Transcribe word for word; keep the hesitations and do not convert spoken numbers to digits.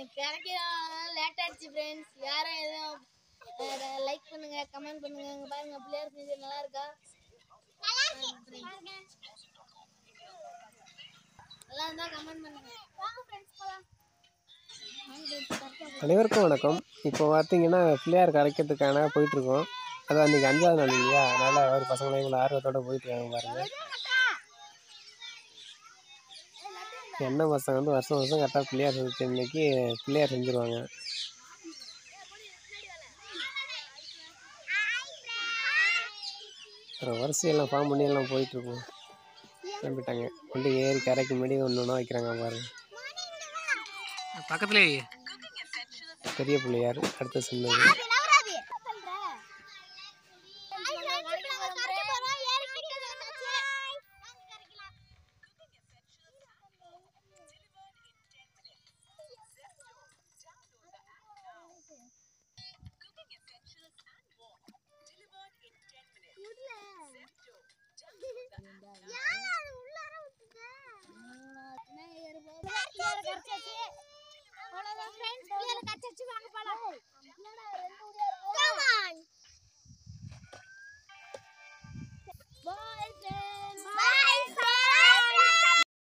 எனக்கு கிடைக்க லேட் ஆயிடுச்சு ஃப்ரெண்ட்ஸ். யாரும் எதுவும் லைக் பண்ணுங்க, கமெண்ட் பண்ணுங்க. இங்க பாருங்க பிள்ளையார் செஞ்சு நல்லா இருக்கா? நல்லா இருந்தா கமெண்ட் பண்ணுங்க. வாங்க ஃப்ரெண்ட்ஸ் போலாம். அனைவருக்கும் வணக்கம். இப்போ பார்த்தீங்கன்னா பிள்ளையார் கரைக்கிறதுக்கான போயிட்டுருக்கோம். அது அன்றைக்கி அஞ்சாவது நாள் இல்லையா, அதனால் ஒரு பசங்களை இவ்வளோ ஆர்வத்தோடு போயிட்டுருக்காங்க பாருங்கள். என்ன பசங்க வந்து வருஷம் வருஷம் கரெக்டாக பிள்ளையார் செஞ்சு இன்னைக்கு பிள்ளையார் செஞ்சுருவாங்க. ஒரு வரிசையெல்லாம் ஃபார்ம் பண்ணி எல்லாம் போயிட்டுருக்கோம். கிளம்பிட்டாங்க. கொண்டு ஏறி கரைக்கு முன்னாடி ஒன்று ஒன்றா வைக்கிறாங்க பாருங்க. பக்கத்துலேயே பெரிய பிள்ளையார், அடுத்து சின்னது. ஃப்ரெண்ட்ஸ் பிள்ளையார் கரைச்சாச்சு, வாங்க போலாம்.